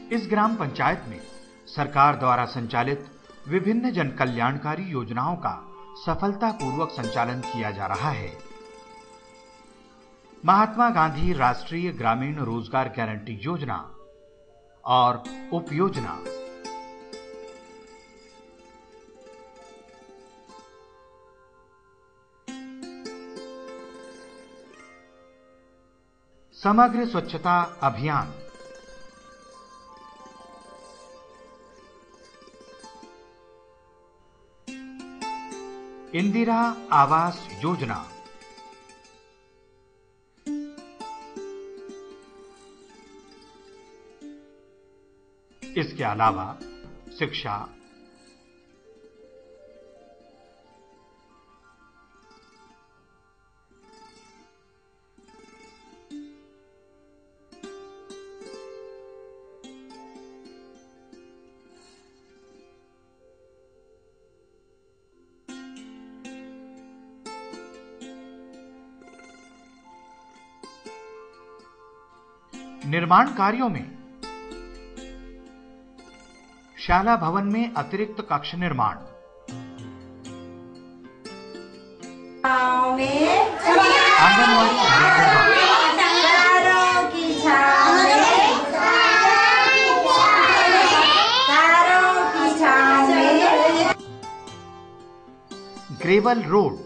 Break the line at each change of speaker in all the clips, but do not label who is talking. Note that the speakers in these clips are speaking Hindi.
इस ग्राम पंचायत में सरकार द्वारा संचालित विभिन्न जन कल्याणकारी योजनाओं का सफलतापूर्वक संचालन किया जा रहा है। महात्मा गांधी राष्ट्रीय ग्रामीण रोजगार गारंटी योजना और उपयोजना, समग्र स्वच्छता अभियान, इंदिरा आवास योजना, इसके अलावा शिक्षा, निर्माण कार्यों में शाला भवन में अतिरिक्त कक्ष निर्माण, anganwadi gravel road,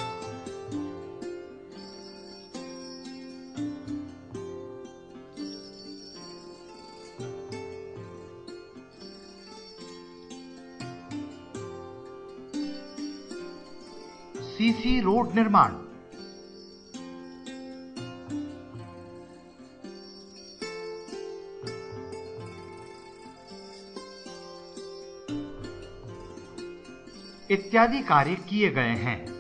CC road निर्माण, इत्यादि कार्य किए गए हैं।